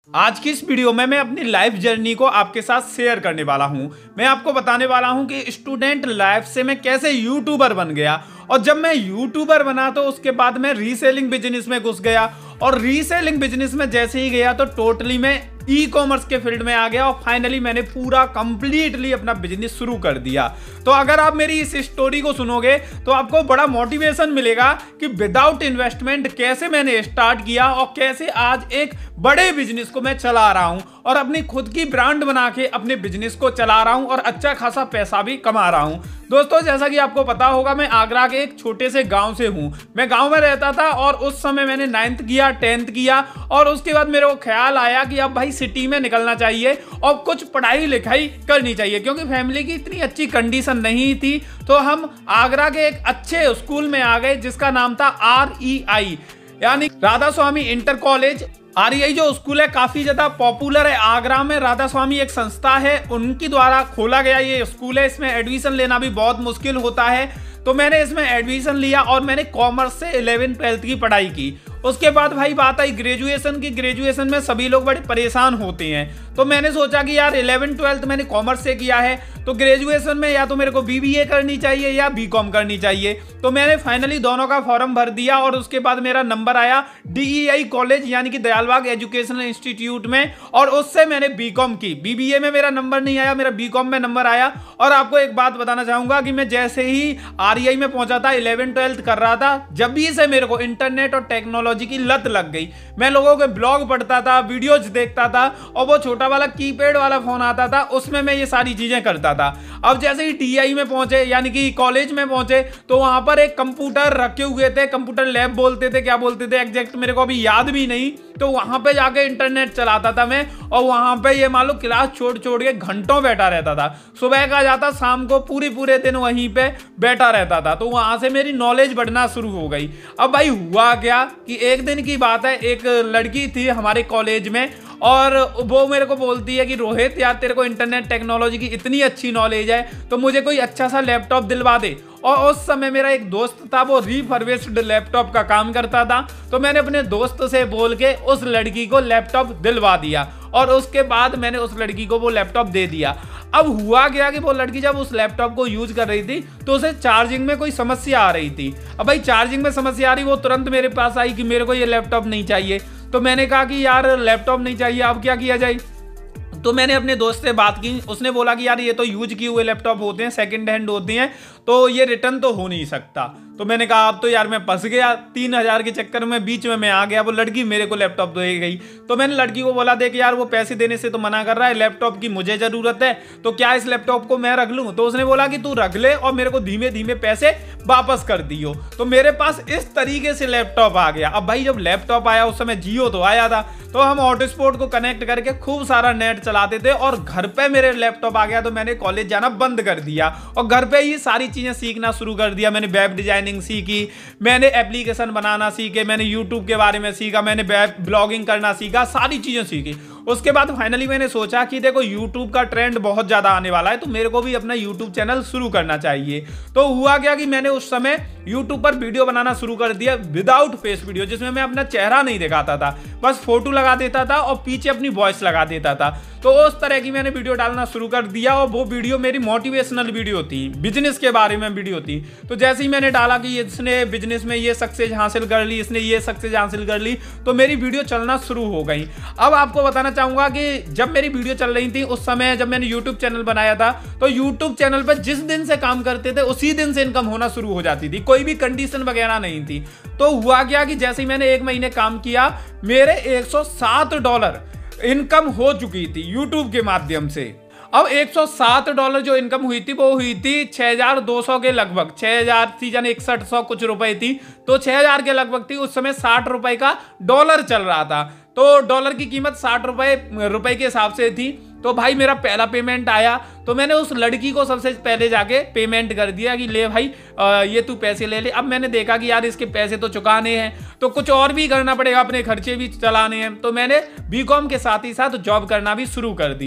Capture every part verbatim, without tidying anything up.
आज की इस वीडियो में मैं अपनी लाइफ जर्नी को आपके साथ शेयर करने वाला हूं। मैं आपको बताने वाला हूं कि स्टूडेंट लाइफ से मैं कैसे यूट्यूबर बन गया, और जब मैं यूट्यूबर बना तो उसके बाद मैं रीसेलिंग बिजनेस में घुस गया, और रीसेलिंग बिजनेस में जैसे ही गया तो टोटली मैं ई कॉमर्स के फील्ड में आ गया, और फाइनली मैंने पूरा कंप्लीटली अपना बिजनेस शुरू कर दिया। तो अगर आप मेरी इस स्टोरी को सुनोगे तो आपको बड़ा मोटिवेशन मिलेगा कि विदाउट इन्वेस्टमेंट कैसे मैंने स्टार्ट किया और कैसे आज एक बड़े बिजनेस को मैं चला रहा हूं, और अपनी खुद की ब्रांड बना के अपने बिजनेस को चला रहा हूं और अच्छा खासा पैसा भी कमा रहा हूं। दोस्तों, जैसा कि आपको पता होगा, मैं आगरा के एक छोटे से गांव से हूं। मैं गांव में रहता था और उस समय मैंने नाइन्थ किया, टेंथ किया, और उसके बाद मेरे को ख्याल आया कि अब भाई सिटी में निकलना चाहिए और कुछ पढ़ाई लिखाई करनी चाहिए, क्योंकि फैमिली की इतनी अच्छी कंडीशन नहीं थी। तो हम आगरा के एक अच्छे स्कूल में आ गए जिसका नाम था आर ई आई, यानी Radha Swami inter college. R E I जो स्कूल है काफी ज्यादा पॉपुलर है आगरा में। राधा स्वामी एक संस्था है, उनकी द्वारा खोला गया ये स्कूल है। इसमें एडमिशन लेना भी बहुत मुश्किल होता है, तो मैंने इसमें एडमिशन लिया और मैंने कॉमर्स से इलेवेंथ ट्वेल्थ की पढ़ाई की। उसके बाद भाई बात आई ग्रेजुएशन की। ग्रेजुएशन में सभी लोग बड़े परेशान होते हैं, तो मैंने सोचा कि यार इलेवेंथ ट्वेल्थ मैंने कॉमर्स से किया है, तो ग्रेजुएशन में या तो मेरे को बी बी ए करनी चाहिए या बी कॉम करनी चाहिए। तो मैंने फाइनली दोनों का फॉर्म भर दिया, और उसके बाद मेरा नंबर आया डी ई आई कॉलेज यानी कि दयालबाग एजुकेशनल इंस्टीट्यूट में, और उससे मैंने बी कॉम की। बी बी ए में मेरा नंबर नहीं आया, मेरा बी कॉम में नंबर आया। और आपको एक बात बताना चाहूंगा कि मैं जैसे ही आर ई आई में पहुंचा था, इलेवेंथ ट्वेल्थ कर रहा था, जब भी से मेरे को इंटरनेट और टेक्नोलॉजी की लत लग गई। मैं लोगों के ब्लॉग पढ़ता था, वीडियोज देखता था, और वो छोटा वाला कीपैड वाला फोन आता था, उसमें मैं ये सारी चीजें करता था। अब जैसे ही डी आई में पहुंचे यानी कि कॉलेज में पहुंचे, तो वहां पर एक कंप्यूटर रखे हुए थे, कंप्यूटर लैब बोलते थे, क्या बोलते थे एग्जैक्ट मेरे को अभी याद भी नहीं। तो वहां पे जाके इंटरनेट चलाता था मैं, और वहां पे ये मान लो क्लास छोड़ छोड़ के घंटों बैठा रहता था। सुबह का जाता, शाम को पूरी पूरे दिन वहीं पे बैठा रहता था। तो वहां से मेरी नॉलेज बढ़ना शुरू हो गई। अब भाई हुआ क्या कि एक दिन की बात है, एक लड़की थी हमारे कॉलेज में, और वो मेरे को बोलती है कि रोहित यार तेरे को इंटरनेट टेक्नोलॉजी की इतनी अच्छी नॉलेज है, तो मुझे कोई अच्छा सा लैपटॉप दिलवा दे। और उस समय मेरा एक दोस्त था, वो रिफर्बिश्ड लैपटॉप का काम करता था। तो मैंने अपने दोस्त से बोल के उस लड़की को लैपटॉप दिलवा दिया, और उसके बाद मैंने उस लड़की को वो लैपटॉप दे दिया। अब हुआ क्या कि वो लड़की जब उस लैपटॉप को यूज कर रही थी तो उसे चार्जिंग में कोई समस्या आ रही थी। अब भाई चार्जिंग में समस्या आ रही, वो तुरंत मेरे पास आई कि मेरे को ये लैपटॉप नहीं चाहिए। तो मैंने कहा कि यार लैपटॉप नहीं चाहिए, अब क्या किया जाए। तो मैंने अपने दोस्त से बात की, उसने बोला कि यार ये तो यूज किए हुए लैपटॉप होते हैं, सेकंड हैंड होते हैं, तो ये रिटर्न तो हो नहीं सकता। तो मैंने कहा अब तो यार मैं फंस गया, तीन हजार के चक्कर में बीच में मैं आ गया। वो लड़की मेरे को लैपटॉप दे गई। तो मैंने लड़की को बोला देख यार वो पैसे देने से तो मना कर रहा है, लैपटॉप की मुझे जरूरत है, तो क्या इस लैपटॉप को मैं रख लूं। तो उसने बोला कि तू रख ले और मेरे को धीमे धीमे पैसे वापस कर दियो। तो मेरे पास इस तरीके से लैपटॉप आ गया। अब भाई जब लैपटॉप आया उस समय जियो तो आया था, तो हम हॉटस्पॉट को कनेक्ट करके खूब सारा नेट चलाते थे, और घर पे मेरे लैपटॉप आ गया। तो मैंने कॉलेज जाना बंद कर दिया और घर पे ही सारी चीजें सीखना शुरू कर दिया। मैंने वेब डिजाइनिंग सीखी, मैंने एप्लीकेशन बनाना सीखे, मैंने यूट्यूब के बारे में सीखा, मैंने वेब ब्लॉगिंग करना सीखा, सारी चीजें सीखी। उसके बाद फाइनली मैंने सोचा कि देखो यूट्यूब का ट्रेंड बहुत ज्यादा आने वाला है, तो मेरे को भी अपना यूट्यूब चैनल शुरू करना चाहिए। तो हुआ क्या कि मैंने उस समय यूट्यूब पर वीडियो बनाना शुरू कर दिया विदाउट फेस वीडियो, जिसमें मैं अपना चेहरा नहीं दिखाता था, बस फोटो लगा देता था और पीछे अपनी वॉइस लगा देता था। तो उस तरह की मैंने वीडियो डालना शुरू कर दिया, और वो वीडियो मेरी मोटिवेशनल वीडियो थी, बिजनेस के बारे में वीडियो थी। तो जैसे ही मैंने डाला कि इसने बिजनेस में ये सक्सेस हासिल कर ली, इसने ये सक्सेस हासिल कर ली, तो मेरी वीडियो चलना शुरू हो गई। अब आपको बताना चाहूंगा कि जब मेरी वीडियो चल रही थी उस समय, जब मैंने यूट्यूब चैनल बनाया था, तो यूट्यूब चैनल पर जिस दिन से काम करते थे उसी दिन से इनकम होना शुरू हो जाती थी, कोई भी कंडीशन वगैरह नहीं थी। तो हुआ क्या कि जैसे ही मैंने एक महीने काम किया, मेरे एक सौ सात डॉलर इनकम हो चुकी थी यूट्यूब के माध्यम से। अब एक सौ सात डॉलर जो इनकम हुई थी वो हुई थी छह हजार दो सौ के लगभग, छह हजार थी यानी इकसठ सौ कुछ रुपए थी, तो छह हजार के लगभग थी। उस समय साठ रुपए का डॉलर चल रहा था, तो डॉलर की कीमत साठ रुपए रुपए के हिसाब से थी। तो भाई मेरा पहला पेमेंट आया, तो मैंने उस लड़की को सबसे पहले जाके पेमेंट कर दिया कि ले भाई आ, ये तू पैसे ले ले। अब मैंने देखा कि यार इसके पैसे तो चुकाने हैं, तो कुछ और भी करना पड़ेगा, अपने खर्चे भी चलाने हैं। तो मैंने बी कॉम के साथ ही साथ जॉब करना भी शुरू कर दिया,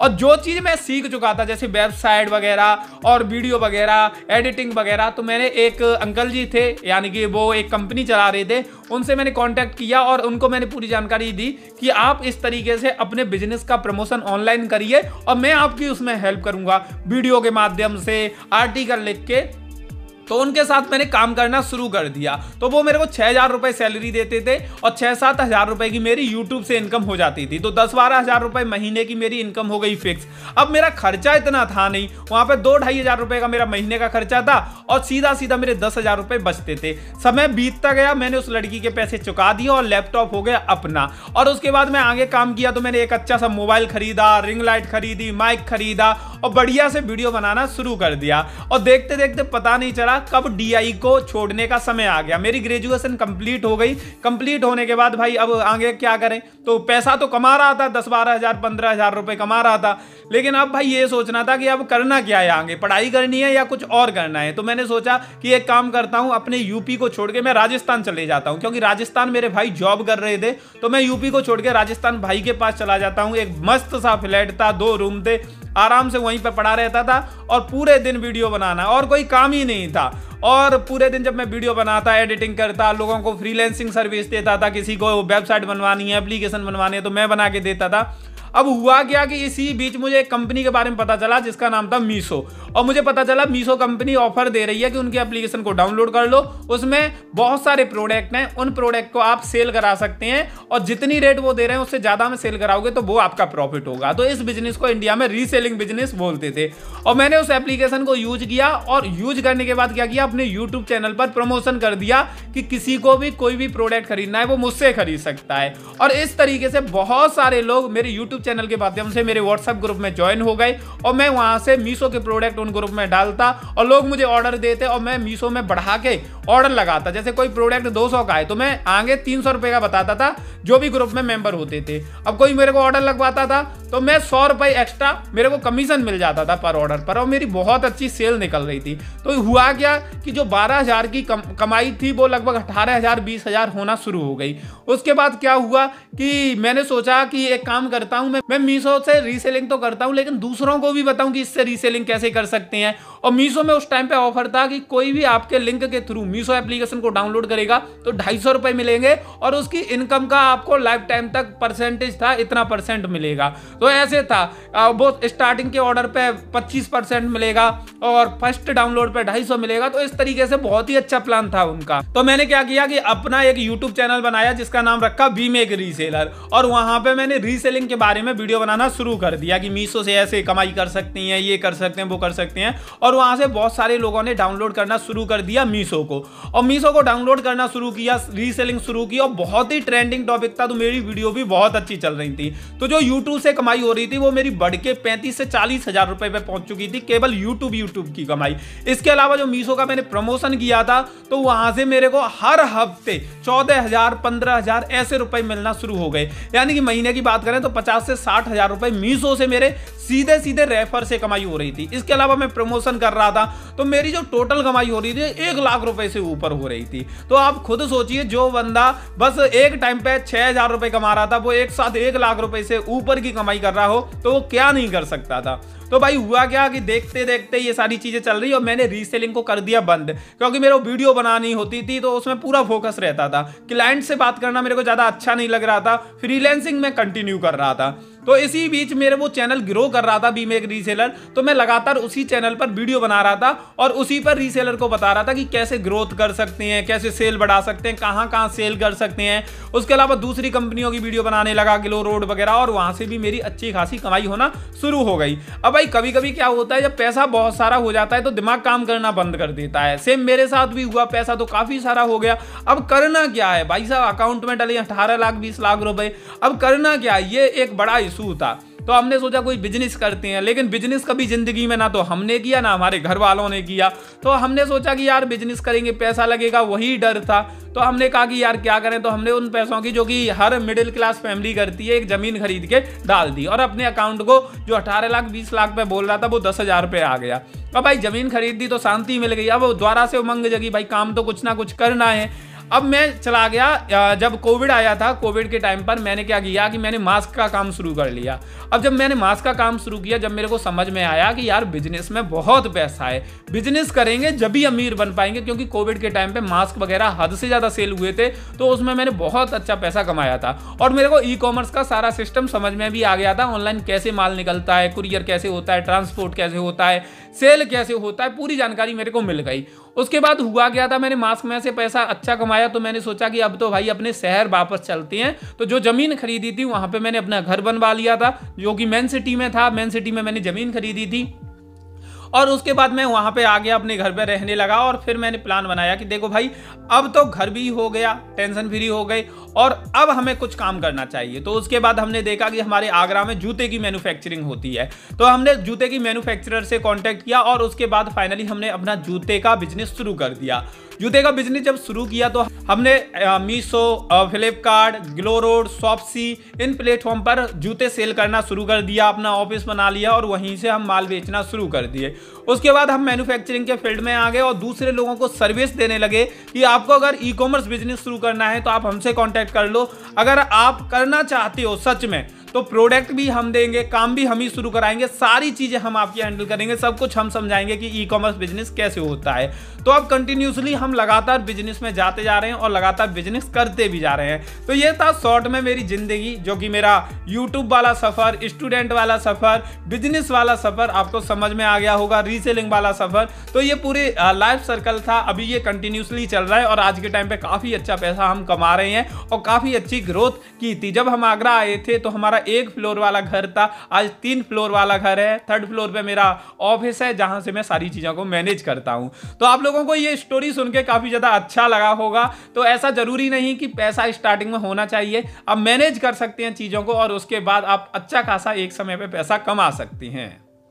और जो चीज़ मैं सीख चुका था जैसे वेबसाइट वगैरह और वीडियो वगैरह एडिटिंग वगैरह, तो मैंने एक अंकल जी थे यानी कि वो एक कंपनी चला रहे थे, उनसे मैंने कांटेक्ट किया और उनको मैंने पूरी जानकारी दी कि आप इस तरीके से अपने बिजनेस का प्रमोशन ऑनलाइन करिए और मैं आपकी उसमें हेल्प करूंगा वीडियो के माध्यम से, आर्टिकल लिख के। तो उनके साथ मैंने काम करना शुरू कर दिया। तो वो मेरे को छह हजार रुपए सैलरी देते थे और छह सात हजार रुपए की मेरी यूट्यूब से इनकम हो जाती थी। तो दस बारह हजार रुपए महीने की मेरी इनकम हो गई फिक्स। अब मेरा खर्चा इतना था नहीं, वहां पे दो ढाई हजार रुपए का मेरा महीने का खर्चा था और सीधा सीधा मेरे दस हजार रुपए बचते थे। समय बीतता गया, मैंने उस लड़की के पैसे चुका दिए और लैपटॉप हो गया अपना। और उसके बाद मैं आगे काम किया तो मैंने एक अच्छा सा मोबाइल खरीदा, रिंग लाइट खरीदी, माइक खरीदा और बढ़िया से वीडियो बनाना शुरू कर दिया। और देखते देखते पता नहीं चला कब डीआई को छोड़ने का समय आ गया। मेरी ग्रेजुएशन कंप्लीट हो गई। कंप्लीट होने के बाद भाई अब आगे क्या करें, तो पैसा तो कमा रहा था, दस बारह हजार पंद्रह हजार रुपए कमा रहा था, लेकिन अब भाई ये सोचना था कि अब करना क्या है, आगे पढ़ाई करनी है या कुछ और करना है। तो मैंने सोचा कि एक काम करता हूं, अपने यूपी को छोड़ के मैं राजस्थान चले जाता हूं, क्योंकि राजस्थान मेरे भाई जॉब कर रहे थे। तो मैं यूपी को छोड़ के राजस्थान भाई के पास चला जाता हूं। एक मस्त सा फ्लैट था, दो रूम थे, आराम से वहीं पे पड़ा रहता था और पूरे दिन वीडियो बनाना और कोई काम ही नहीं था। और पूरे दिन जब मैं वीडियो बनाता, एडिटिंग करता, लोगों को फ्रीलांसिंग सर्विस देता था, किसी को वेबसाइट बनवानी है, एप्लीकेशन बनवानी है तो मैं बना के देता था। अब हुआ क्या कि इसी बीच मुझे एक कंपनी के बारे में पता चला जिसका नाम था मीशो। और मुझे पता चला मीशो कंपनी ऑफर दे रही है कि उनकी एप्लीकेशन को डाउनलोड कर लो, उसमें बहुत सारे प्रोडक्ट हैं, उन प्रोडक्ट को आप सेल करा सकते हैं और जितनी रेट वो दे रहे हैं उससे ज्यादा में सेल कराओगे तो वो आपका प्रॉफिट होगा। तो इस बिजनेस को इंडिया में रीसेलिंग बिजनेस बोलते थे। और मैंने उस एप्लीकेशन को यूज किया और यूज करने के बाद क्या किया, अपने यूट्यूब चैनल पर प्रमोशन कर दिया कि किसी को भी कोई भी प्रोडक्ट खरीदना है वो मुझसे खरीद सकता है। और इस तरीके से बहुत सारे लोग मेरे यूट्यूब चैनल के माध्यम से मेरे व्हाट्सएप ग्रुप में ज्वाइन हो गए और मैं वहां से मीशो के प्रोडक्ट उन ग्रुप में डालता और लोग मुझे ऑर्डर देते और मैं मीशो में बढ़ा के ऑर्डर लगाता। जैसे कोई प्रोडक्ट दो सौ का है तो मैं आगे तीन सौ रुपए का बताता था जो भी ग्रुप में मेंबर होते थे। अब कोई मेरे को ऑर्डर लगवाता था तो मैं सौ रुपए एक्स्ट्रा मेरे को कमीशन मिल जाता था पर ऑर्डर पर और मेरी बहुत अच्छी सेल निकल रही थी। तो हुआ क्या कि जो बारह हजार की कम, कमाई थी वो लगभग अठारह हजार बीस हजार होना शुरू हो गई। उसके बाद क्या हुआ कि मैंने सोचा कि एक काम करता हूं, मैं मैं मीशो से रीसेलिंग तो करता हूं लेकिन दूसरों को भी बताऊं कि इससे रीसेलिंग कैसे कर सकते हैं। और मीशो में उस टाइम पे ऑफर था कि कोई भी आपके लिंक के थ्रू मीशो एप्लीकेशन को डाउनलोड करेगा तो ढाई सौ रुपए मिलेंगे और उसकी इनकम का आपको लाइफ टाइम तक परसेंटेज था, इतना परसेंट मिलेगा। तो ऐसे था, वो स्टार्टिंग के ऑर्डर पे पच्चीस परसेंट मिलेगा और फर्स्ट डाउनलोड पे ढाई सौ मिलेगा। तो इस तरीके से बहुत ही अच्छा प्लान था उनका। तो मैंने क्या किया कि अपना एक यूट्यूब चैनल बनाया जिसका नाम रखा वी मेक रीसेलर और वहां पे मैंने रीसेलिंग के बारे में वीडियो बनाना शुरू कर दिया कि मीशो से ऐसे कमाई कर सकती हैं, ये कर सकते हैं, वो कर सकते हैं। और वहां से बहुत सारे लोगों ने डाउनलोड करना शुरू कर दिया मीशो को और मीशो को डाउनलोड करना शुरू किया, रीसेलिंग शुरू की और बहुत ही ट्रेंडिंग टॉपिक था। तो मेरी वीडियो भी बहुत अच्छी चल रही थी। तो जो यूट्यूब से कमाई हो रही थी वो मेरी बढ़ के पैंतीस से चालीस हजार रुपए पे पहुंच चुकी थी, केवल यूट्यूब यूट्यूब की कमाई। इसके अलावा जो मीशो का मैंने प्रमोशन किया था तो वहां से मेरे को हर हफ्ते चौदह हजार पंद्रह हजार ऐसे रुपए मिलना शुरू हो गए। यानी कि महीने की बात करें तो पचास से साठ हजार रुपए मीशो से मेरे सीधे सीधे रेफर से कमाई हो रही थी। इसके अलावा मैं प्रमोशन कर रहा था तो मेरी जो टोटल कमाई हो रही थी एक लाख रुपए से ऊपर हो रही थी। तो आप खुद सोचिए, जो बंदा बस एक टाइम पे छह हजार रुपए कमा रहा था वो एक साथ एक लाख रुपए से ऊपर की कमाई कर रहा हो तो वो क्या नहीं कर सकता था। तो भाई हुआ क्या कि देखते देखते ये सारी चीजें चल रही और मैंने रीसेलिंग को कर दिया बंद, क्योंकि मेरे को वीडियो बनानी होती थी तो उसमें पूरा फोकस रहता था। क्लाइंट से बात करना मेरे को ज्यादा अच्छा नहीं लग रहा था, फ्रीलांसिंग में कंटिन्यू कर रहा था। तो इसी बीच मेरे वो चैनल ग्रो कर रहा था वी मेक रीसेलर, तो मैं लगातार उसी चैनल पर वीडियो बना रहा था और उसी पर रीसेलर को बता रहा था कि कैसे ग्रोथ कर सकते हैं, कैसे सेल बढ़ा सकते हैं, कहां कहां सेल कर सकते हैं। उसके अलावा दूसरी कंपनियों की वीडियो बनाने लगा, ग्लो रोड वगैरह, और वहां से भी मेरी अच्छी खासी कमाई होना शुरू हो गई। अब भाई कभी कभी क्या होता है, जब पैसा बहुत सारा हो जाता है तो दिमाग काम करना बंद कर देता है। सेम मेरे साथ भी हुआ, पैसा तो काफी सारा हो गया। अब करना क्या है भाई साहब, अकाउंट में डले अठारह लाख बीस लाख रुपए, अब करना क्या है, ये एक बड़ा इशू था। तो हमने सोचा कोई बिजनेस करते हैं, लेकिन बिजनेस कभी जिंदगी में ना तो हमने किया ना हमारे घर वालों ने किया। तो हमने सोचा कि यार बिजनेस करेंगे, पैसा लगेगा, वही डर था। तो हमने कहा कि यार क्या करें, तो हमने उन पैसों की जो कि हर मिडिल क्लास फैमिली करती है, एक जमीन खरीद के डाल दी और अपने अकाउंट को जो अठारह लाख बीस लाख पे बोल रहा था वो दस हजार पे आ गया। अब भाई जमीन खरीद दी तो शांति मिल गई। अब दोबारा से उमंग जगी, भाई काम तो कुछ ना कुछ करना है। अब मैं चला गया, जब कोविड आया था, कोविड के टाइम पर मैंने क्या किया कि मैंने मास्क का काम शुरू कर लिया। अब जब मैंने मास्क का काम शुरू किया, जब मेरे को समझ में आया कि यार बिजनेस में बहुत पैसा है, बिजनेस करेंगे जब भी अमीर बन पाएंगे, क्योंकि कोविड के टाइम पे मास्क वगैरह हद से ज़्यादा सेल हुए थे, तो उसमें मैंने बहुत अच्छा पैसा कमाया था। और मेरे को ई कॉमर्स का सारा सिस्टम समझ में भी आ गया था, ऑनलाइन कैसे माल निकलता है, कुरियर कैसे होता है, ट्रांसपोर्ट कैसे होता है, सेल कैसे होता है, पूरी जानकारी मेरे को मिल गई। उसके बाद हुआ क्या था, मैंने मास्क में से पैसा अच्छा कमाया, तो मैंने सोचा कि अब तो भाई अपने शहर वापस चलते हैं। तो जो जमीन खरीदी थी वहां पे मैंने अपना घर बनवा लिया था, जो कि मेन सिटी में था। मेन सिटी में मैंने जमीन खरीदी थी और उसके बाद मैं वहां पे आ गया, अपने घर पे रहने लगा। और फिर मैंने प्लान बनाया कि देखो भाई, अब तो घर भी हो गया, टेंशन फ्री हो गई, और अब हमें कुछ काम करना चाहिए। तो उसके बाद हमने देखा कि हमारे आगरा में जूते की मैन्युफैक्चरिंग होती है, तो हमने जूते की मैन्युफैक्चरर से कांटेक्ट किया और उसके बाद फाइनली हमने अपना जूते का बिजनेस शुरू कर दिया। जूते का बिजनेस जब शुरू किया तो हमने मीशो, फ्लिपकार्ट, ग्लोरोड, शॉप्सी, इन प्लेटफॉर्म पर जूते सेल करना शुरू कर दिया, अपना ऑफिस बना लिया और वहीं से हम माल बेचना शुरू कर दिए। उसके बाद हम मैन्युफैक्चरिंग के फील्ड में आ गए और दूसरे लोगों को सर्विस देने लगे कि आपको अगर ई कॉमर्स बिजनेस शुरू करना है तो आप हमसे कांटेक्ट कर लो। अगर आप करना चाहते हो सच में तो प्रोडक्ट भी हम देंगे, काम भी हम ही शुरू कराएंगे, सारी चीजें हम आपकी हैंडल करेंगे, सब कुछ हम समझाएंगे कि ई कॉमर्स बिजनेस कैसे होता है। तो अब कंटिन्यूसली हम लगातार बिजनेस में जाते जा रहे हैं और लगातार बिजनेस करते भी जा रहे हैं। तो ये था शॉर्ट में मेरी जिंदगी, जो कि मेरा यूट्यूब वाला सफर, स्टूडेंट वाला सफर, बिजनेस वाला सफर आपको समझ में आ गया होगा, रीसेलिंग वाला सफर। तो ये पूरे लाइफ सर्कल था, अभी ये कंटिन्यूसली चल रहा है और आज के टाइम पे काफी अच्छा पैसा हम कमा रहे हैं और काफी अच्छी ग्रोथ की थी। जब हम आगरा आए थे तो हमारा एक फ्लोर वाला घर था, आज तीन फ्लोर वाला घर है। थर्ड फ्लोर पे मेरा ऑफिस है जहां से मैं सारी चीजों को मैनेज करता हूं। तो आप लोगों को ये स्टोरी सुन के काफी ज्यादा अच्छा लगा होगा। तो ऐसा जरूरी नहीं कि पैसा स्टार्टिंग में होना चाहिए, आप मैनेज कर सकते हैं चीजों को और उसके बाद आप अच्छा खासा एक समय पे पैसा कमा सकती हैं।